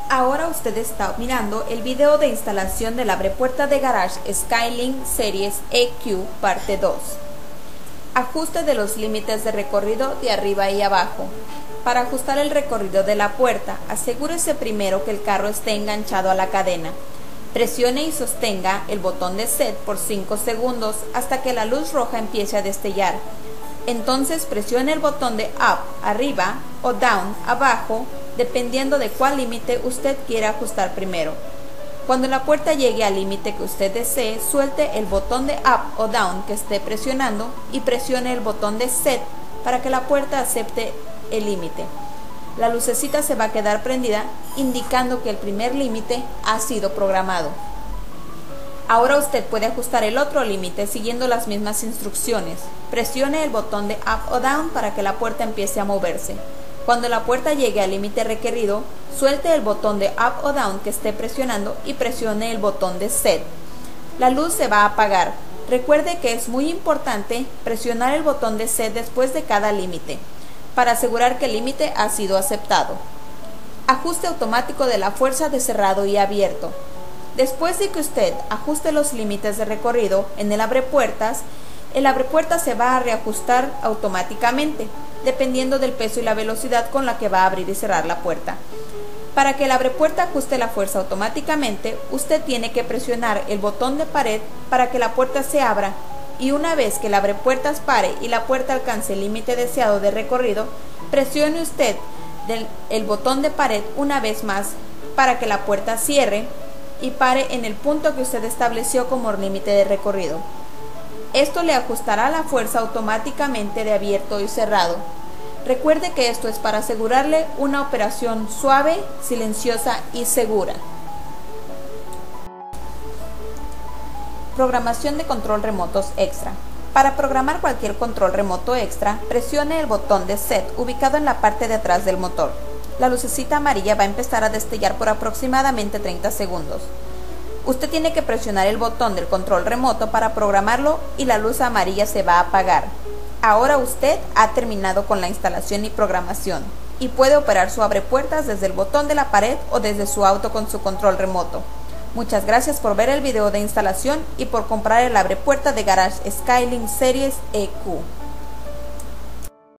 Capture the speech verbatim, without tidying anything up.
Ahora usted está mirando el video de instalación del abrepuerta de garage Skylink Series E Q parte dos. Ajuste de los límites de recorrido de arriba y abajo. Para ajustar el recorrido de la puerta, asegúrese primero que el carro esté enganchado a la cadena. Presione y sostenga el botón de set por cinco segundos hasta que la luz roja empiece a destellar. Entonces presione el botón de up arriba o down abajo, dependiendo de cuál límite usted quiera ajustar primero. Cuando la puerta llegue al límite que usted desee, suelte el botón de up o down que esté presionando y presione el botón de set para que la puerta acepte el límite. La lucecita se va a quedar prendida, indicando que el primer límite ha sido programado. Ahora usted puede ajustar el otro límite siguiendo las mismas instrucciones. Presione el botón de up o down para que la puerta empiece a moverse. Cuando la puerta llegue al límite requerido, suelte el botón de up o down que esté presionando y presione el botón de set. La luz se va a apagar. Recuerde que es muy importante presionar el botón de set después de cada límite, para asegurar que el límite ha sido aceptado. Ajuste automático de la fuerza de cerrado y abierto. Después de que usted ajuste los límites de recorrido en el abrepuertas, el abrepuertas se va a reajustar automáticamente, dependiendo del peso y la velocidad con la que va a abrir y cerrar la puerta. Para que el abrepuerta ajuste la fuerza automáticamente, usted tiene que presionar el botón de pared para que la puerta se abra, y una vez que el abrepuertas pare y la puerta alcance el límite deseado de recorrido, presione usted del, el botón de pared una vez más para que la puerta cierre y pare en el punto que usted estableció como límite de recorrido. Esto le ajustará la fuerza automáticamente de abierto y cerrado. Recuerde que esto es para asegurarle una operación suave, silenciosa y segura. Programación de control remotos extra. Para programar cualquier control remoto extra, presione el botón de set ubicado en la parte de atrás del motor. La lucecita amarilla va a empezar a destellar por aproximadamente treinta segundos. Usted tiene que presionar el botón del control remoto para programarlo y la luz amarilla se va a apagar. Ahora usted ha terminado con la instalación y programación y puede operar su abrepuertas desde el botón de la pared o desde su auto con su control remoto. Muchas gracias por ver el video de instalación y por comprar el abrepuerta de garage Skylink Series E Q.